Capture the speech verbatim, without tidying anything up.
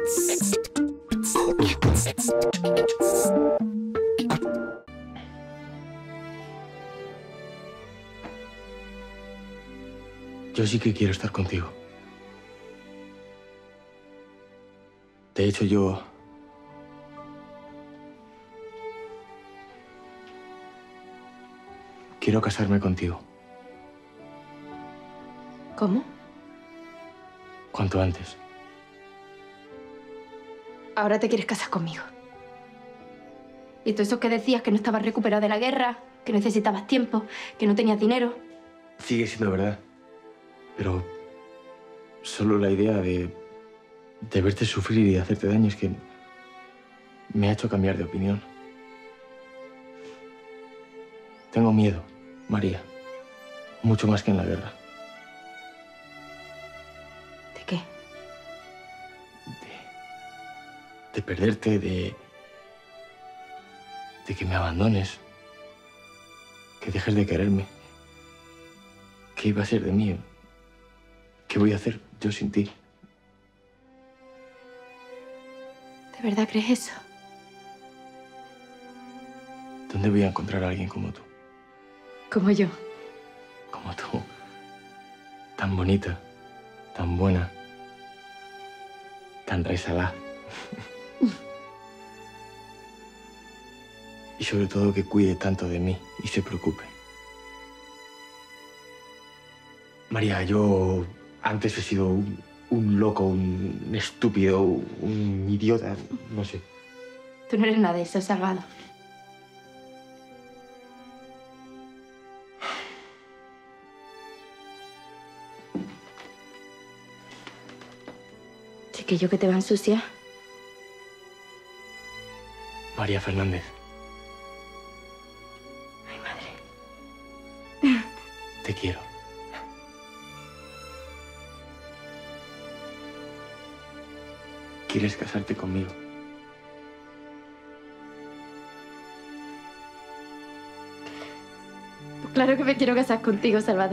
Yo sí que quiero estar contigo. De hecho, yo... quiero casarme contigo. ¿Cómo? Cuanto antes. Ahora te quieres casar conmigo. Y todo eso que decías, que no estabas recuperado de la guerra, que necesitabas tiempo, que no tenías dinero. Sigue siendo verdad. Pero solo la idea de, de verte sufrir y de hacerte daño es que me ha hecho cambiar de opinión. Tengo miedo, María. Mucho más que en la guerra. ¿De qué? De, de perderte, de... de que me abandones. Que dejes de quererme. ¿Qué iba a ser de mí? ¿Qué voy a hacer yo sin ti? ¿De verdad crees eso? ¿Dónde voy a encontrar a alguien como tú? Como yo. Como tú. Tan bonita, tan buena, tan resalada. Y sobre todo que cuide tanto de mí y se preocupe. María, yo antes he sido un, un loco, un estúpido, un idiota, no sé. Tú no eres nada de eso, Salvador. ¿Chiquillo que te va a ensuciar? María Fernández. Ay, madre. Te quiero. ¿Quieres casarte conmigo? Pues claro que me quiero casar contigo, Salvador.